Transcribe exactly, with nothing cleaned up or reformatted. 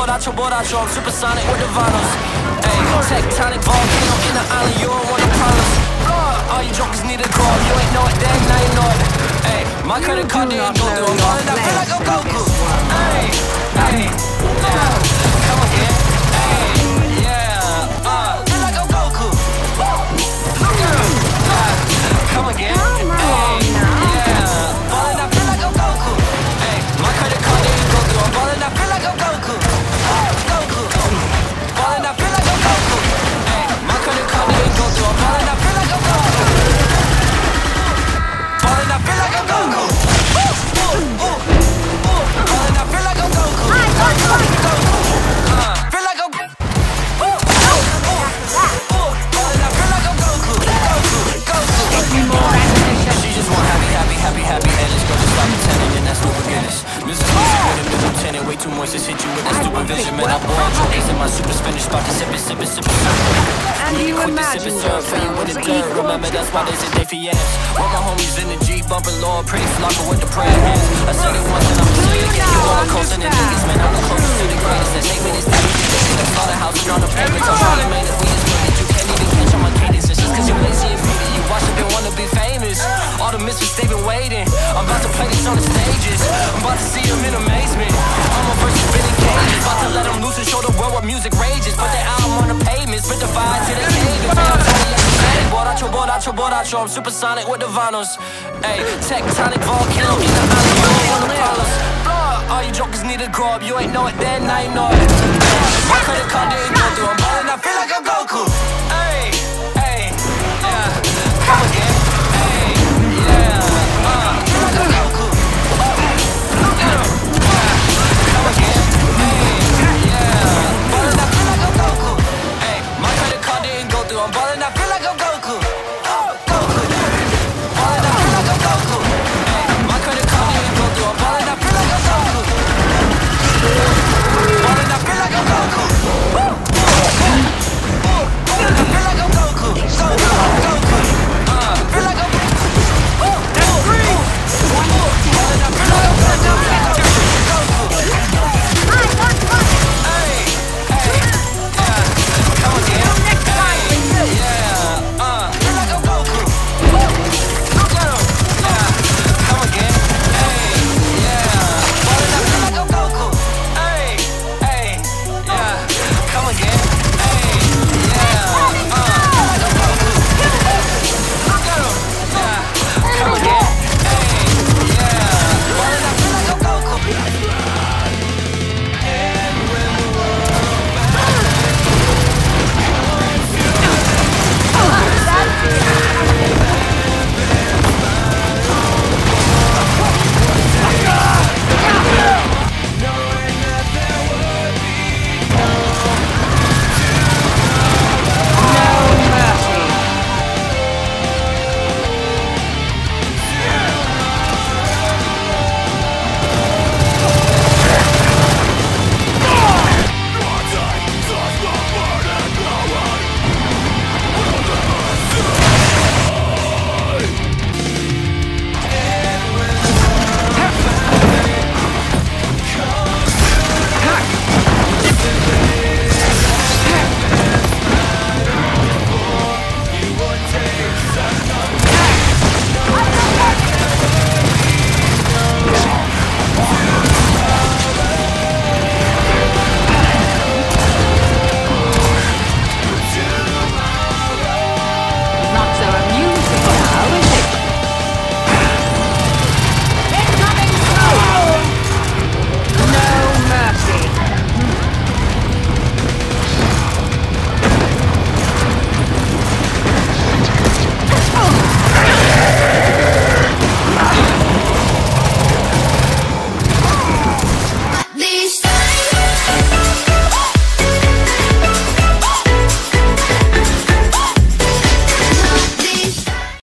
board, out your board, out your I'm supersonic with the vinyls. Ayy, tectonic volcano in the island, you don't want no problems. All you jokers need a call, you ain't know it then, now you know it. Ayy, my credit card didn't go through, I'm balling, I feel like a Goku. Ayy, ayy, yeah, come again. Ayy, yeah, uh, feel like a Goku. Look at him, uh, come again. Ayy, yeah, balling, I feel like a Goku. Ayy, my credit card didn't go through, I'm balling, I feel like a Goku. Goku, balling, I feel like a Goku. Ayy, my credit card didn't go through, I'm balling, I feel like a Goku. Balling, I feel like a Goku. Ooh, ooh, ooh, balling, I feel like a Goku. Goku, uh, feel like a ooh, ooh, ooh, ooh, balling, I feel like a Goku. Goku, Goku. She just want happy, happy, happy, happy, and let's go just stop pretending, and that's no beginners. Music, music, rhythm, the lieutenant, way too much to hit you with that stupid vision. Man, I bought jokers in my super Spanish spot to sip it, sip it, sip it, sip it. And you imagine yourself remember, that's why they say they fiends. All my homies in the Jeep, bumping Lord, pretty flocker with the prayer hands. I said it once and I'm gonna say it again. You all close and the niggas, man, I'm the closest to the greatest. That take me this time, you can see the slaughterhouse and all the payments. I'm trying to make it, we just good that you can't even catch on my cadence. It's just cause you're lazy and greedy, you watch it and wanna be famous. All the misfits, they've been waiting. I'm about to play this on the stages. I'm about to see them in amazement. All my verses been in cages. About to let them loose and show the world what music rages. Put their album on the pavement, spit the vibe to the cave. Board out your board, out your board, out your I'm supersonic with the vinyls. Ayy, tectonic volcano in the island, you don't want no problems. All you jokers need to grow up, you ain't know it then, now you know it. My credit card didn't go through, I'm balling, I feel like a Goku.